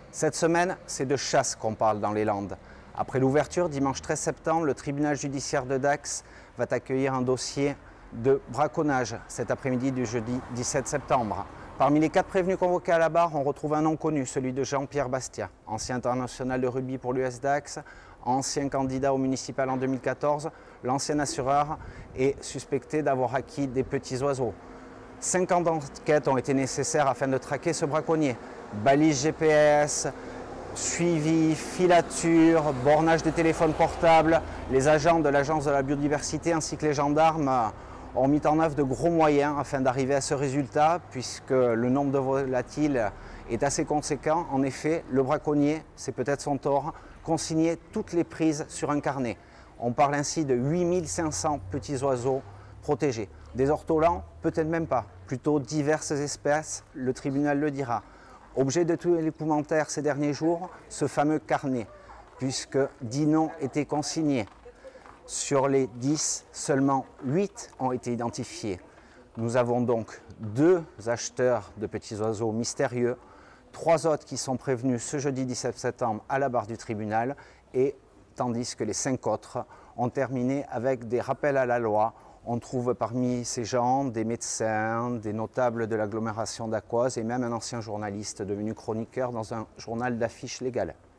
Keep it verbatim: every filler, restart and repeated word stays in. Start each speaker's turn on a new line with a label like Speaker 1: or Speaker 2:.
Speaker 1: Cette semaine, c'est de chasse qu'on parle dans les Landes. Après l'ouverture, dimanche treize septembre, le tribunal judiciaire de Dax va accueillir un dossier de braconnage cet après-midi du jeudi dix-sept septembre. Parmi les quatre prévenus convoqués à la barre, on retrouve un nom connu, celui de Jean-Pierre Bastia, ancien international de rugby pour l'U S Dax, ancien candidat au municipal en deux mille quatorze. L'ancien assureur est suspecté d'avoir acquis des petits oiseaux. Cinq ans d'enquête ont été nécessaires afin de traquer ce braconnier. Balises G P S, suivi, filature, bornage des téléphones portables. Les agents de l'Agence de la biodiversité ainsi que les gendarmes ont mis en œuvre de gros moyens afin d'arriver à ce résultat, puisque le nombre de volatiles est assez conséquent. En effet, le braconnier, c'est peut-être son tort, consignait toutes les prises sur un carnet. On parle ainsi de huit mille cinq cents petits oiseaux protégés. Des ortolans, peut-être même pas, plutôt diverses espèces, le tribunal le dira. Objet de tous les commentaires ces derniers jours, ce fameux carnet, puisque dix noms étaient consignés. Sur les dix, seulement huit ont été identifiés. Nous avons donc deux acheteurs de petits oiseaux mystérieux, trois autres qui sont prévenus ce jeudi dix-sept septembre à la barre du tribunal, et tandis que les cinq autres ont terminé avec des rappels à la loi. On trouve parmi ces gens des médecins, des notables de l'agglomération dacquoise et même un ancien journaliste devenu chroniqueur dans un journal d'affiches légales.